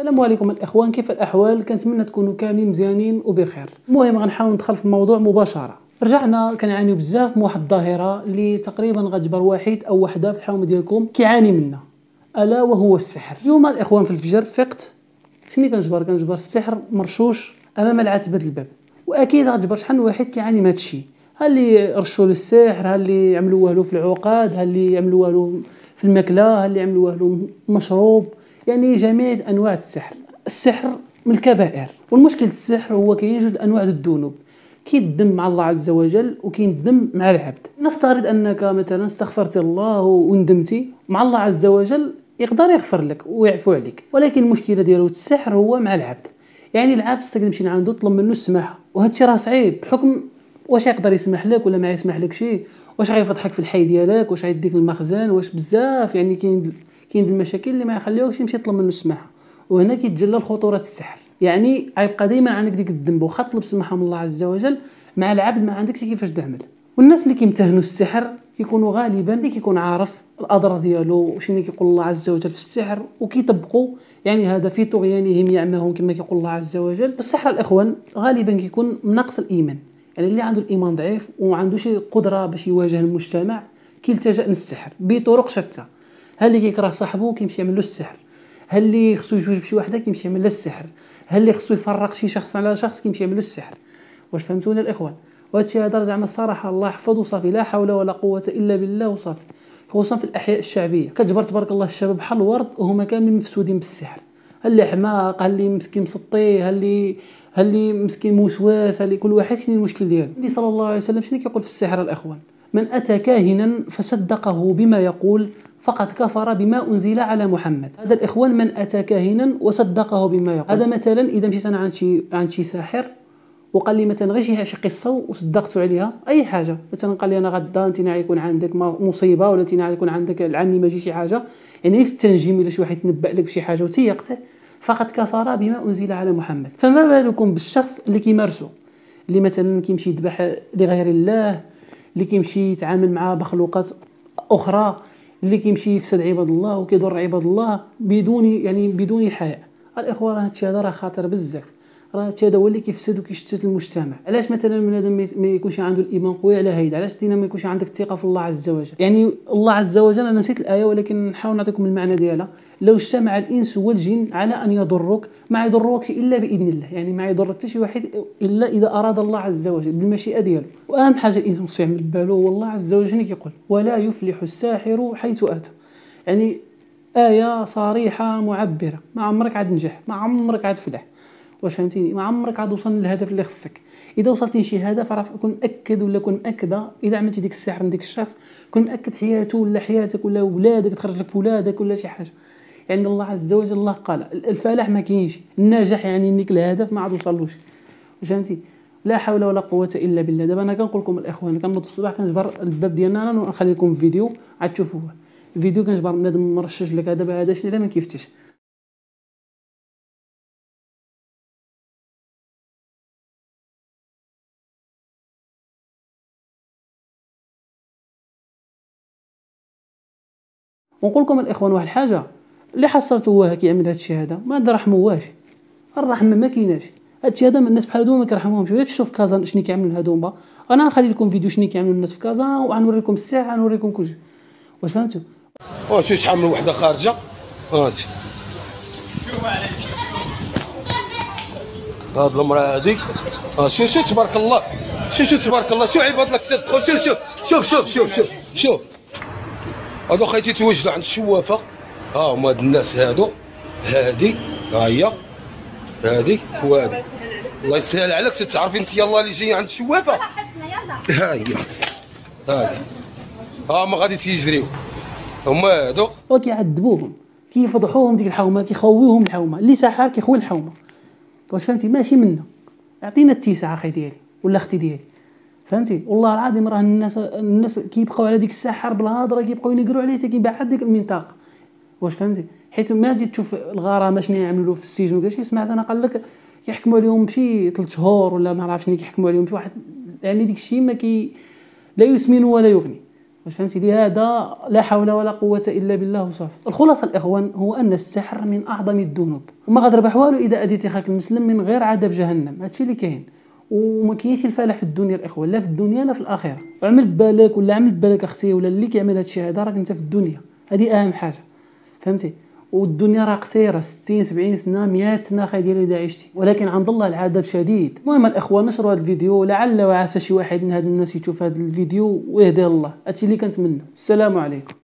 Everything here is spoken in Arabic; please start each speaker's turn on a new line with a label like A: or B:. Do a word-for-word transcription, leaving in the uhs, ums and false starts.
A: السلام عليكم الاخوان، كيف الاحوال؟ كنتمنى تكونوا كاملين مزيانين وبخير. المهم غنحاول ندخل في الموضوع مباشره. رجعنا كنعانيو بزاف من واحد الظاهره اللي تقريبا غتجبر واحد او وحده في الحومه ديالكم كيعاني منها، الا وهو السحر. اليوم الاخوان في الفجر فقت، شنو كنجبر؟ كنجبر السحر مرشوش امام العتبه الباب، واكيد غتجبر شحال من واحد كيعاني من هذا الشيء. ها اللي رشوا له السحر، ها اللي عملوه له في العقاد، ها اللي عملوه له في الماكله، ها اللي عملوه له مشروب، يعني جميع انواع السحر. السحر من الكبائر، والمشكل السحر هو كاين جوج انواع الذنوب، كاين الذنب مع الله عز وجل وكاين الذنب مع العبد. نفترض انك مثلا استغفرت الله وندمتي مع الله عز وجل، يقدر يغفر لك ويعفو عليك، ولكن المشكله ديالو السحر هو مع العبد. يعني العبد تقدر تمشي لعندو تطلب منه السماحه، وهذا الشيء راه صعيب بحكم واش يقدر يسمح لك ولا ما يسمح لك شيء، واش غيفضحك في الحي ديالك، واش غيديك للمخزن، واش بزاف يعني كاين كاين المشاكل اللي ما يخليوكش تمشي تطلب منه السماحه. وهنا كيتجلى خطوره السحر. يعني غيبقى ديما عندك ديك الذنب واخا تطلب السماحه من الله عز وجل، مع العبد ما عندكش كيفاش تعمل. والناس اللي كيمتهنوا السحر كيكونوا غالبا اللي كيكون عارف الاضرار ديالو وشنو كيقول الله عز وجل في السحر وكيطبقوا، يعني هذا في طغيانهم يعمهون كما كيقول الله عز وجل. السحر الاخوان غالبا كيكون من نقص الايمان، يعني اللي عنده الايمان ضعيف وما عندوش قدره باش يواجه المجتمع كيلتجأ للسحر بطرق شتى. ها اللي كيكره صاحبه كيمشي يعمل له السحر، ها اللي خصو يجوج بشي وحده كيمشي يعمل له السحر، ها اللي خصو يفرق شي شخص على شخص كيمشي يعمل له السحر. واش فهمتونا الاخوان؟ وهذا الشيء هذا زعما الصراحه الله يحفظ وصافي، لا حول ولا قوه الا بالله وصافي. خصوصا في الاحياء الشعبيه كتجبر تبارك الله الشباب بحال الورد وهما كاملين مفسودين بالسحر. ها اللي حماق، ها اللي مسكين مسطي، ها اللي ها اللي مسكين موسواس، ها اللي كل واحد شنو المشكل ديالو. النبي صلى الله عليه وسلم شنو كيقول في السحر الاخوان؟ من اتى كاهنا فصدقه بما يقول فقد كفر بما انزل على محمد. هذا الاخوان من اتى كاهنا وصدقه بما يقول. هذا مثلا اذا مشيت انا عند شي عند شي ساحر وقال لي مثلا غير شي قصه وصدقته عليها، اي حاجه مثلا قال لي انا غدا انت غيكون عندك مصيبه ولا انت غيكون عندك العام ما يجي شي حاجه، يعني في التنجيم الا شي واحد تنبأ لك بشي حاجه وتيقته فقد كفر بما انزل على محمد. فما بالكم بالشخص اللي كيمارسه، اللي مثلا كيمشي يذبح لغير الله، اللي كيمشي يتعامل مع مخلوقات اخرى، اللي كيمشي يفسد عباد الله وكيضر عباد الله بدون يعني بدون حياء. الاخوان هذا الشيء هذا راه خطر بزاف، راه هادشي هذا هو اللي كيفسد وكيشتت المجتمع. علاش مثلا بنادم ما يكونش عنده الايمان قوي على هيدا؟ علاش دينا ما يكونش عندك الثقه في الله عز وجل؟ يعني الله عز وجل، انا نسيت الايه ولكن نحاول نعطيكم المعنى ديالها، لو اجتمع الانس والجن على ان يضروك ما يضروكش الا باذن الله، يعني ما يضرك حتى شي واحد الا اذا اراد الله عز وجل بالمشيئه ديالو. واهم حاجه الانسان خصو يعمل بالو هو الله عز وجل كيقول ولا يفلح الساحر حيث اتى، يعني ايه صريحه معبره، ما عمرك عاد نجح، ما عمرك عاد فلح. واش فهمتيني؟ ما عمرك عاد وصل للهدف اللي خصك. اذا وصلتي لشي هدف راه كون مأكد ولا كون مأكده اذا عملتي ديك السحر من ديك الشخص كون مأكد حياته ولا حياتك ولا ولادك تخرج لك ولادك ولا شي حاجه. يعني الله عز وجل الله قال الفلاح ما كاينش، النجاح يعني انك الهدف ما عاد وصلوش. واش فهمتي؟ لا حول ولا قوه الا بالله. دابا انا كنقول لكم الاخوان كنوض الصباح كنجبر الباب ديالنا انا ونخلي لكم فيديو عاد تشوفوه. الفيديو كنجبر بنادم مرشش لك دابا هذا شنو لا ما كيفتش. ونقول لكم الاخوان واحد الحاجه، اللي حصلتوه كيعمل هذا الشيء هذا ما نرحموهاش، الرحمه ما كايناش. هذا الشيء هذا من الناس بحال هادو ما كنرحموهمش. ولا تشوف كازا شنو كيعملوا هادوما، انا غنخلي لكم فيديو شنو كيعملوا الناس في كازا وغنوريكم الساعه غنوريكم كلشي. واش فهمتوا؟
B: واش شحال من وحده خارجه هاتي هاد المراه هادي ها شوف شوف تبارك الله، شوف شوف تبارك الله، شوف عباد لك تدخل شوف شوف شوف شوف شوف شوف شوف هادو خايتي توجدوا عند الشوافه. ها هما هاد الناس هادو، هادي ها هي هادي وهادي. الله يسهل عليك تعرفي انت يلاه اللي جايه عند الشوافه. ها هي هادي ها ما غادي تيجريو هما هادو
A: وكيعذبوهم كيفضحوهم ديك الحومه، كيخويوهم الحومه. اللي ساحر كيخوي الحومه. واش فهمتي؟ ماشي منا، اعطينا التيسع اخي ديالي ولا اختي ديالي، فهمتي؟ والله العظيم راه الناس الناس كيبقاو على ديك الساحر بالهضره، كيبقاو ينقروا عليه حتى كيبعد ديك المنطقه. واش فهمتي؟ حيت ما تجي تشوف الغرامه شنو يعملوا له في السجن وكاع شي. سمعت انا قال لك يحكموا عليهم بشي ثلاث شهور ولا ما عرفتش شنو كيحكموا عليهم بشي واحد، يعني ديك الشيء ما كي لا يسمن ولا يغني. واش فهمتي؟ لهذا لا حول ولا قوه الا بالله وصافي. الخلاصه الاخوان هو ان السحر من اعظم الذنوب، وما غتربح والو اذا اديتي خاك المسلم من غير عذاب جهنم. هادشي اللي كاين، وما كاينش الفلاح في الدنيا الاخوان، لا في الدنيا لا في الاخره. وعمل بالك ولا عمل بالك اختي ولا اللي كيعمل هادشي هذا، راك انت في الدنيا، هذه اهم حاجه فهمتي. والدنيا راه قصيره، ستين سبعين سنه مئة سنه خا ديال اذا عشتي، ولكن عند الله العذاب شديد. المهم الاخوان نشروا هذا الفيديو، لعل وعسى شي واحد من هاد الناس يشوف هذا الفيديو ويهديه الله. هادشي اللي كنتمنى. السلام عليكم.